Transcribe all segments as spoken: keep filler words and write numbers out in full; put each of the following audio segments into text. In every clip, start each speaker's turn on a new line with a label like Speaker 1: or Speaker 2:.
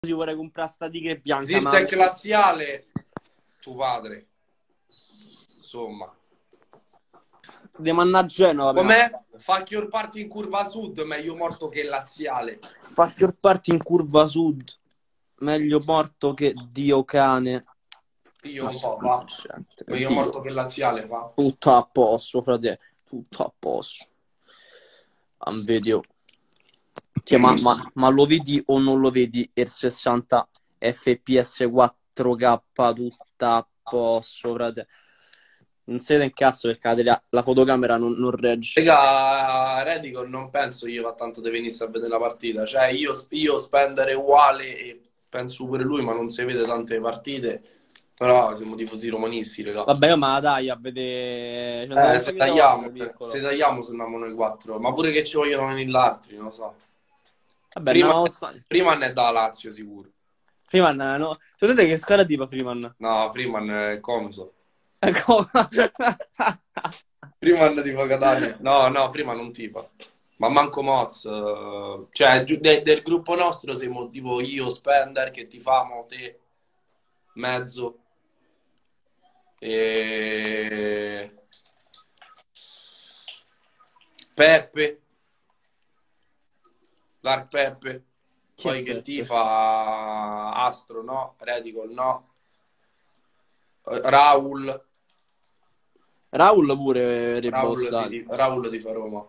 Speaker 1: ci vorrei comprare sta tigre bianca.
Speaker 2: Zirtec ma... laziale, tuo padre. Insomma.
Speaker 1: Devo andare a Genova.
Speaker 2: Com'è? Facchior party in curva sud, meglio morto che laziale.
Speaker 1: Facchior party in curva sud, meglio morto che Dio cane.
Speaker 2: Dio un po', va. Meglio Dio. Morto che laziale, fa.
Speaker 1: Tutto a posto, fratello. Tutto a posto. Un video. Cioè, ma, ma, ma lo vedi o non lo vedi il sessanta F P S quattro K tutta a posto, fratello? Non si vede in cazzo perché la, la fotocamera non, non regge.
Speaker 2: Raga, Redico non penso io va tanto di venisse a vedere la partita. Cioè, io, io spendere uguale e penso pure lui, ma non si vede tante partite. Però siamo tifosi romanisti, raga.
Speaker 1: Vabbè, ma dai a vedere. Cioè,
Speaker 2: eh, se tagliamo, se tagliamo, se andiamo noi quattro. Ma pure che ci vogliono venire gli altri, non lo so.
Speaker 1: Vabbè,
Speaker 2: Freeman,
Speaker 1: no,
Speaker 2: Freeman è da Lazio, sicuro.
Speaker 1: Freeman, no? Sapete che squadra tipo Freeman?
Speaker 2: No, Freeman è Comiso. Freeman tifa Catania. No, no, Freeman non tifa. Ma manco Moz. Cioè, de, del gruppo nostro siamo tipo io, Spender, che tifamo, te, mezzo. E... Peppe. Lark Peppe. Poi che, che tifa Astro, no? Redicol, no? Raul.
Speaker 1: Raul pure
Speaker 2: Raul, sì, Raul di fa Roma.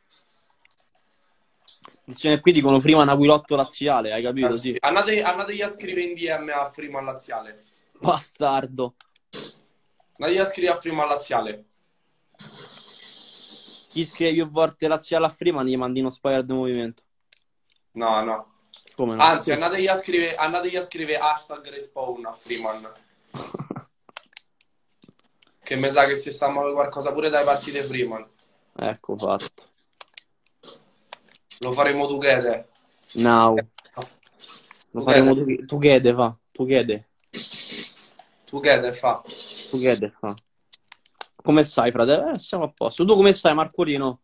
Speaker 1: Cioè, qui dicono Freeman Aquilotto laziale, hai capito?
Speaker 2: Ah, sì. Sì. Andate, andategli a scrivere in D M a Freeman laziale.
Speaker 1: Bastardo.
Speaker 2: Andategli a scrivere a Freeman laziale.
Speaker 1: Chi scrive più volte laziale a Freeman gli mandi uno spoiler di movimento.
Speaker 2: No, no.
Speaker 1: Come no?
Speaker 2: Anzi, andategli a scrivere, andategli a scrivere hashtag respawn a Freeman. Che mi sa che si sta muovendo qualcosa pure dai partite Freeman.
Speaker 1: Ecco fatto.
Speaker 2: Lo faremo together.
Speaker 1: No. Lo faremo together, fa. Together.
Speaker 2: Together, fa.
Speaker 1: Together, fa. Come stai, fratello? Eh, siamo a posto. Tu come stai, Marcolino?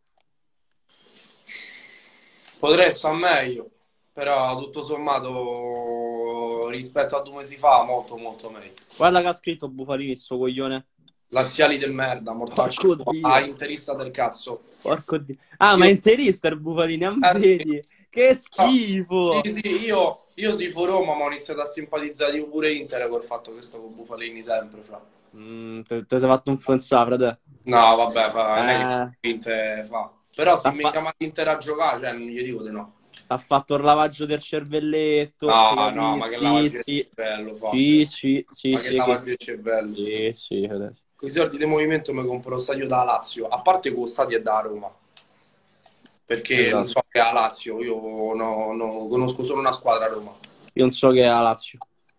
Speaker 2: Potrei stare meglio. Però, tutto sommato, rispetto a due mesi fa, molto, molto meglio.
Speaker 1: Guarda che ha scritto Bufalini, sto coglione.
Speaker 2: Laziali del merda, mortaccio. Ah, interista del cazzo.
Speaker 1: Porco Dio. Ah, io... ma interista il Bufalini, ah, eh, vedi? Sì. Che schifo.
Speaker 2: No. Sì, sì, io, io tifo Roma, ma ho iniziato a simpatizzare io pure Inter col fatto che sto con Bufalini sempre, fra.
Speaker 1: Mm, te, te sei fatto influenzare, frate.
Speaker 2: No, vabbè, fa, non è che Inter fa. Però se mi chiama Inter a giocare, cioè, non gli dico di no.
Speaker 1: Ha fatto il lavaggio del cervelletto.
Speaker 2: No, no, ma che
Speaker 1: sì,
Speaker 2: lavaggio
Speaker 1: sì.
Speaker 2: del cervello fa?
Speaker 1: Sì, sì, sì.
Speaker 2: Ma che
Speaker 1: sì,
Speaker 2: lavaggio
Speaker 1: che...
Speaker 2: del cervello?
Speaker 1: Sì, sì, frate.
Speaker 2: Con i soldi di movimento mi compro lo stadio da Lazio, a parte che lo stadio è da Roma. Perché esatto. Non so che è a Lazio, io no, no, conosco solo una squadra a Roma.
Speaker 1: Io non so che è a Lazio.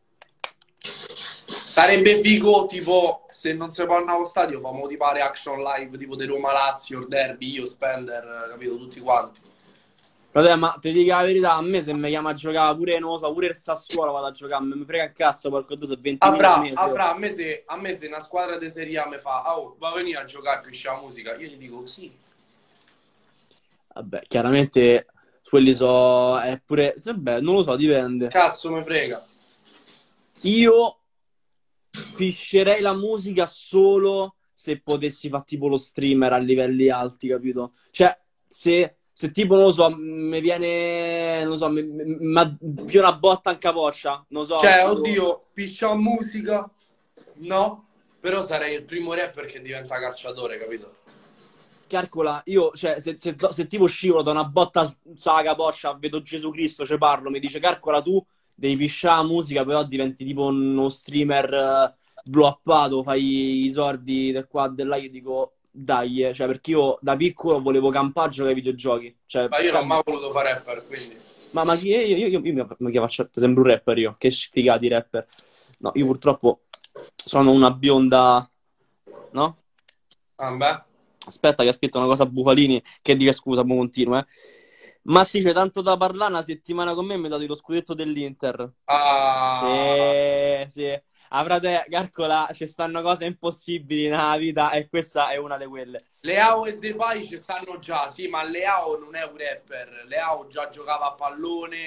Speaker 2: Sarebbe figo, tipo, se non si può andare allo stadio, famo tipo reaction live, tipo di Roma-Lazio, il derby, io, Spender, capito, tutti quanti.
Speaker 1: Vabbè, ma ti dico la verità, a me se mi chiama a giocare pure, non lo so, pure il Sassuolo vado a giocare, mi frega il cazzo, perché tu sei ventimila mesi.
Speaker 2: Afra, a me se, a me se una squadra di Serie A mi fa, oh, va a venire a giocare, qui c'è la musica, io gli dico sì.
Speaker 1: Vabbè, chiaramente quelli so, è pure, vabbè, non lo so, dipende.
Speaker 2: Cazzo mi frega.
Speaker 1: Io piscerei la musica solo se potessi fare tipo lo streamer a livelli alti, capito? Cioè, se, se tipo, non lo so, mi viene, non lo so, mi, mi, più una botta in capoccia, non so.
Speaker 2: Cioè,
Speaker 1: tipo...
Speaker 2: oddio, piscia musica, no? Però sarei il primo rapper che diventa calciatore, capito?
Speaker 1: Calcola, io, cioè, se, se, se tipo scivolo da una botta sulla capoccia, vedo Gesù Cristo, ci parlo, mi dice, calcola tu, devi pisciare la musica, però diventi tipo uno streamer uh, bloppato, fai i sordi del qua e del là, io dico, dai, eh. Cioè, perché io da piccolo volevo campare a giocare ai videogiochi. Cioè,
Speaker 2: ma io non ho mai voluto fare rapper, quindi...
Speaker 1: Ma, ma chi io, io, io, io mi faccio, sembro un rapper io, che sfigati rapper. No, io purtroppo sono una bionda, no?
Speaker 2: Ah, beh.
Speaker 1: Aspetta che ha scritto una cosa a Bufalini, che dica scusa, ma continuo, eh. Matti, c'è tanto da parlare, una settimana con me mi hai dato lo scudetto dell'Inter.
Speaker 2: Ah.
Speaker 1: Sì, sì. Ah, frate, calcola, ci stanno cose impossibili nella vita e questa è una di quelle.
Speaker 2: Leao e Depay ci stanno già, sì, ma Leao non è un rapper. Leao già giocava a pallone,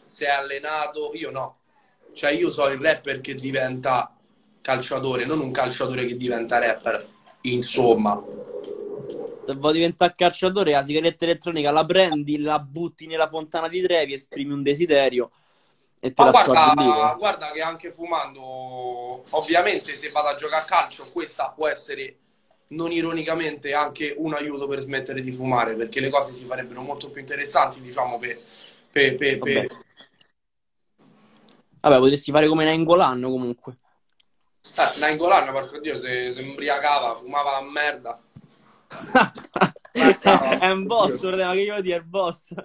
Speaker 2: si è allenato, io no. Cioè io so il rapper che diventa calciatore, non un calciatore che diventa rapper. Insomma.
Speaker 1: Se vuoi diventare calciatore, la sigaretta elettronica la prendi, la butti nella fontana di Trevi, esprimi un desiderio e te
Speaker 2: Ma
Speaker 1: la
Speaker 2: guarda,
Speaker 1: scordi lì.
Speaker 2: guarda che anche fumando, ovviamente se vado a giocare a calcio, questa può essere non ironicamente anche un aiuto per smettere di fumare, perché le cose si farebbero molto più interessanti, diciamo, per... per, per,
Speaker 1: Vabbè.
Speaker 2: per...
Speaker 1: Vabbè, potresti fare come Nainggolan comunque.
Speaker 2: Eh, Nainggolan, porco Dio, se, se imbriacava, fumava a merda.
Speaker 1: È un boss, frate, ma che io dire, il boss.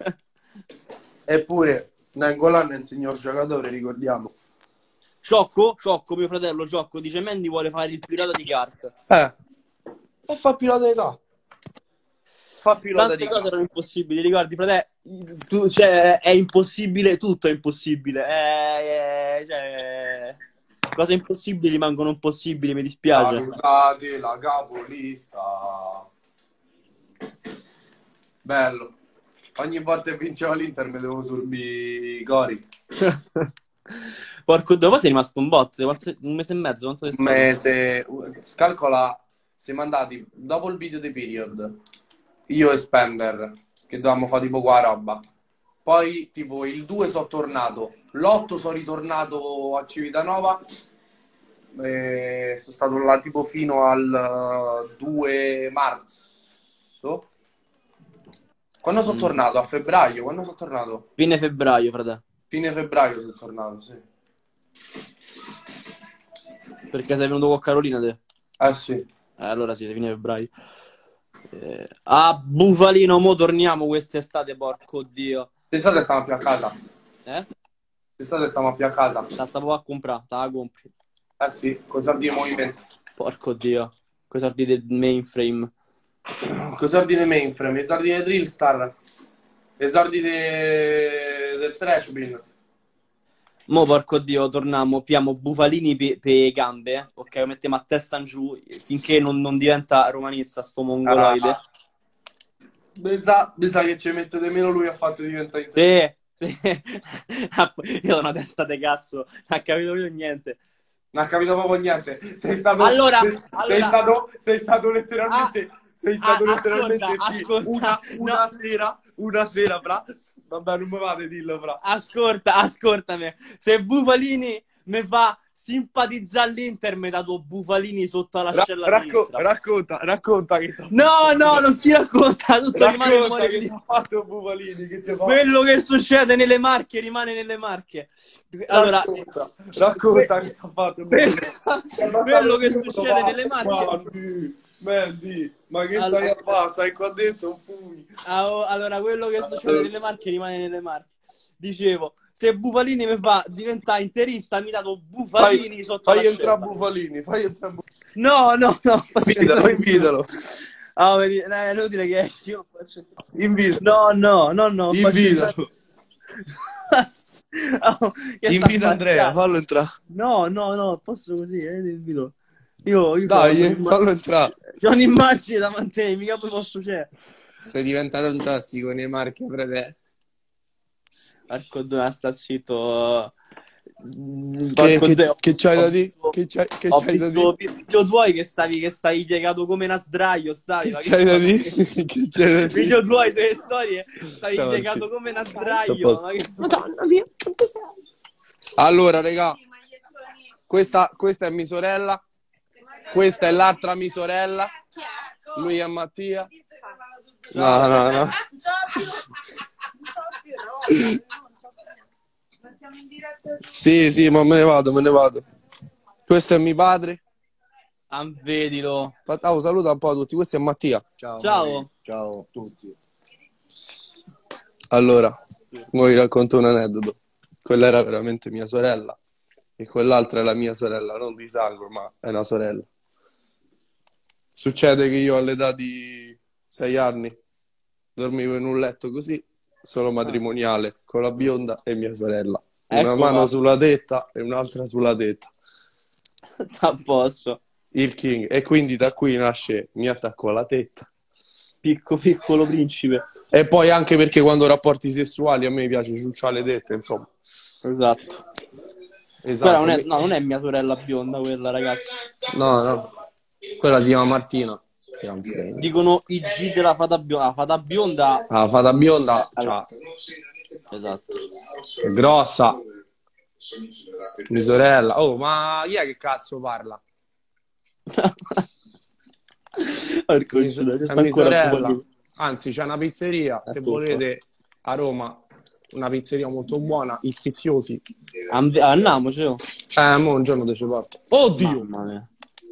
Speaker 2: Eppure Nainggolan è un signor giocatore, ricordiamo.
Speaker 1: Ciocco, Ciocco, mio fratello Ciocco, dice Mandy vuole fare il pirata di carte.
Speaker 2: Eh, e fa pilota di ca. Fa pilota
Speaker 1: Tante
Speaker 2: di
Speaker 1: cose
Speaker 2: ca.
Speaker 1: erano impossibili, ricordi, frate? Tu, cioè, è impossibile, tutto è impossibile. È, è, cioè, cose impossibili rimangono impossibili, mi dispiace.
Speaker 2: Salutate la capolista. Bello. Ogni volta che vinceva l'Inter mi devo subire i cori.
Speaker 1: Porco, dopo sei rimasto un bot, un mese e mezzo, quanto sei
Speaker 2: Un
Speaker 1: stato?
Speaker 2: mese, calcola, siamo andati dopo il video dei period, io e Spender, che dovevamo fare tipo qua roba. Poi tipo il due sono tornato, l'otto sono ritornato a Civitanova, e sono stato là tipo fino al due marzo. Quando sono
Speaker 1: Mm.
Speaker 2: tornato? A febbraio? Quando sono tornato?
Speaker 1: Fine febbraio, frate.
Speaker 2: Fine febbraio sono tornato, sì.
Speaker 1: Perché sei venuto con Carolina, te?
Speaker 2: Eh sì.
Speaker 1: Eh, allora sì, fine febbraio. Eh, a Bufalino, mo torniamo quest'estate, porco Dio.
Speaker 2: Quest'estate stiamo più a casa.
Speaker 1: Eh?
Speaker 2: Quest'estate stiamo più a casa.
Speaker 1: La stavo a comprare, te la compri.
Speaker 2: Eh sì, con i soldi di movimento.
Speaker 1: Porco Dio. Con i soldi del mainframe.
Speaker 2: Con i soldi dei mainframe, i soldi dei Drillstar, i soldi de... del trash bin.
Speaker 1: Mo, porco Dio, torniamo, piamo Bufalini per le gambe, eh? Ok, lo mettiamo a testa in giù, finché non, non diventa romanista sto mongoloide.
Speaker 2: Ah, mi sa, mi sa che ci mette di meno lui ha fatto diventare...
Speaker 1: Sì, sì. Io ho una testa de cazzo, non ha capito più niente.
Speaker 2: Non ha capito proprio niente. Sei stato...
Speaker 1: Allora,
Speaker 2: sei,
Speaker 1: allora...
Speaker 2: sei stato... Sei stato letteralmente...
Speaker 1: Ah,
Speaker 2: sei stato
Speaker 1: ah,
Speaker 2: letteralmente...
Speaker 1: ascolta,
Speaker 2: sì,
Speaker 1: ascolta,
Speaker 2: una, una
Speaker 1: no.
Speaker 2: sera... Una sera, fra... Vabbè, non mi vale dillo, fra.
Speaker 1: Ascolta, ascoltami. Se Bufalini mi fa simpatizzare all'Inter, mi dà tuo Bufalini sotto l'ascella
Speaker 2: Ra-
Speaker 1: sinistra.
Speaker 2: racconta, racconta che
Speaker 1: No, no, non si racconta, tutto rimane nel
Speaker 2: racconta
Speaker 1: cuore
Speaker 2: che
Speaker 1: di...
Speaker 2: ti ha fatto Bufalini, che ti ha fatto.
Speaker 1: Quello che succede nelle Marche rimane nelle Marche. Allora,
Speaker 2: Racconta, racconta che ti ha fatto
Speaker 1: quello,
Speaker 2: Bufalini.
Speaker 1: quello che succede nelle Marche.
Speaker 2: Mandy, Mandy, ma che
Speaker 1: Allora-
Speaker 2: stai a fare? Stai qua dentro, fumi.
Speaker 1: Ah, oh, allora, quello che succede nelle Marche rimane nelle Marche. Dicevo, se Bufalini mi fa diventare interista, mi dato Bufalini
Speaker 2: Fai,
Speaker 1: sotto
Speaker 2: fai
Speaker 1: l'ascella.
Speaker 2: entrare Bufalini, fai entrare Bufalini.
Speaker 1: No, no, no.
Speaker 2: Invitalo, invitalo.
Speaker 1: Ah, vedi, no, è inutile che esci. Io faccio...
Speaker 2: Invitalo.
Speaker 1: No, no, no, no.
Speaker 2: Invitalo.
Speaker 1: Oh, che sta
Speaker 2: Invita Andrea,
Speaker 1: facendo?
Speaker 2: fallo entrare.
Speaker 1: No, no, no, posso così, eh, ti invito. Io, io
Speaker 2: Dai,
Speaker 1: ho
Speaker 2: eh, fallo entrare.
Speaker 1: c'ho un'immagine davanti a te, mica poi posso c'è.
Speaker 2: Sei diventato un tossico nei marchi, frate.
Speaker 1: Marco, dove sta zitto?
Speaker 2: Che,
Speaker 1: Porco
Speaker 2: che,
Speaker 1: Dio.
Speaker 2: che c'hai
Speaker 1: Ho
Speaker 2: da dire?
Speaker 1: visto-
Speaker 2: Che c'hai, che
Speaker 1: Ho
Speaker 2: c'hai da
Speaker 1: visto
Speaker 2: dire?
Speaker 1: video tuoi che stavi, che stavi piegato come una sdraio, stavi.
Speaker 2: Che
Speaker 1: ma
Speaker 2: c'hai da
Speaker 1: fai?
Speaker 2: dire? Che c'hai da dire?
Speaker 1: Video tuoi sulle storie, stavi
Speaker 2: Ciao,
Speaker 1: piegato
Speaker 2: Marco.
Speaker 1: come una
Speaker 2: Sto a
Speaker 1: sdraio.
Speaker 2: posto.
Speaker 1: Ma che...
Speaker 3: Madonna mia, quanto sei?
Speaker 2: Allora, regà, questa, questa è mia sorella, questa è l'altra mia sorella, lui è Mattia. No, no, no.
Speaker 3: Non so più, non so più, no, non so più. Ma siamo in diretta.
Speaker 2: Sì, sì, ma me ne vado, me ne vado. Questo è mio padre.
Speaker 1: Ah, vedilo.
Speaker 2: Fa- oh, saluta un po' tutti, questo è Mattia.
Speaker 4: Ciao.
Speaker 1: Ciao.
Speaker 4: Ciao a tutti.
Speaker 2: Allora, vi racconto un aneddoto. Quella era veramente mia sorella e quell'altra è la mia sorella, non di sangue, ma è una sorella. Succede che io all'età di sei anni dormivo in un letto così, solo matrimoniale, con la bionda e mia sorella. Una
Speaker 1: Ecco
Speaker 2: mano
Speaker 1: qua.
Speaker 2: sulla tetta e un'altra sulla tetta.
Speaker 1: A posto.
Speaker 2: Il King. E quindi da qui nasce mi attacco alla tetta.
Speaker 1: Picco, piccolo principe.
Speaker 2: E poi anche perché quando ho rapporti sessuali a me piace ciucciare le tette, insomma.
Speaker 1: Esatto.
Speaker 2: Esatto.
Speaker 1: Quella non è, no, non è mia sorella bionda quella, ragazzi.
Speaker 2: No, no. Quella si chiama Martina.
Speaker 1: Dicono i G della fata bionda. La fata bionda...
Speaker 2: La fata bionda,
Speaker 1: Allora.
Speaker 2: ciao.
Speaker 1: Esatto.
Speaker 2: È grossa. Mia sorella. Oh, ma chi è che cazzo parla?
Speaker 1: Porco
Speaker 2: Mia,
Speaker 1: Dio,
Speaker 2: è
Speaker 1: sta
Speaker 2: mia
Speaker 1: ancora
Speaker 2: sorella.
Speaker 1: fuori.
Speaker 2: Anzi, c'è una pizzeria, se
Speaker 1: Ecco
Speaker 2: volete, a Roma. Una pizzeria molto buona, gli sfiziosi.
Speaker 1: Am- Andiamoci, oh.
Speaker 2: Eh, mo un giorno te ci porto. Oddio!
Speaker 1: Mamma mia.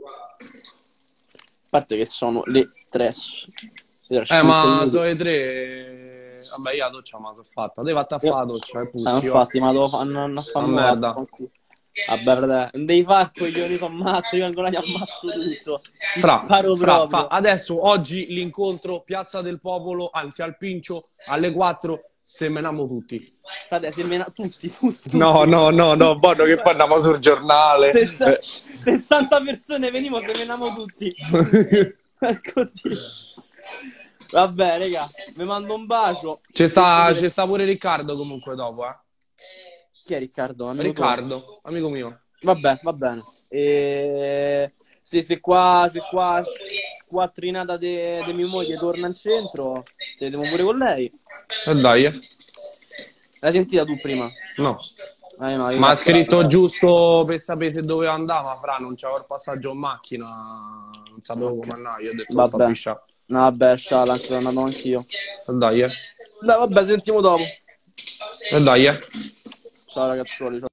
Speaker 1: A parte che sono le tre.
Speaker 2: Eh, ma sono le tre. Vabbè, io la doccia me la sono fatta. Devi fatta a fare la doccia, è
Speaker 1: Ah,
Speaker 2: pulsi.
Speaker 1: infatti, ma devo fa- non, non fa
Speaker 2: Ah, merda.
Speaker 1: Vabbè, frate, non devi fare coglioni, sono matto, io ancora gli ammazzo tutto. Ti
Speaker 2: Fra,
Speaker 1: sparo
Speaker 2: fra,
Speaker 1: proprio.
Speaker 2: fra. Adesso, oggi, l'incontro, Piazza del Popolo, anzi al Pincio, alle quattro, semeniamo tutti.
Speaker 1: Frate, semina tutti, tutti.
Speaker 2: No, no, no, no, buono che poi andiamo sul giornale.
Speaker 1: Sessa-
Speaker 2: Eh.
Speaker 1: sessanta persone venimo, seminiamo tutti. Ecco Dio. Vabbè, raga, vi mando un bacio.
Speaker 2: C'è sta, c'è sta pure Riccardo comunque dopo, eh.
Speaker 1: Chi è Riccardo? Amico
Speaker 2: Riccardo,
Speaker 1: tuo?
Speaker 2: amico mio.
Speaker 1: Vabbè, va bene. E... Se, se qua, se qua quattrinata di mia moglie torna in centro, se vediamo pure con lei.
Speaker 2: E dai, eh.
Speaker 1: L'hai sentita tu prima?
Speaker 2: No.
Speaker 1: Eh, no, io
Speaker 2: Ma ha
Speaker 1: no,
Speaker 2: scritto
Speaker 1: però-
Speaker 2: giusto per sapere se doveva andare, ma fra non c'avevo il passaggio in macchina, non sapevo
Speaker 1: Ok.
Speaker 2: come andare, io ho detto
Speaker 1: Vabbè.
Speaker 2: sta piscia.
Speaker 1: No, vabbè, sciala, ci sono andato anch'io.
Speaker 2: E dai, eh.
Speaker 1: Dai, vabbè, sentiamo dopo.
Speaker 2: E dai, eh.
Speaker 1: Ciao ragazzuoli. Ciao.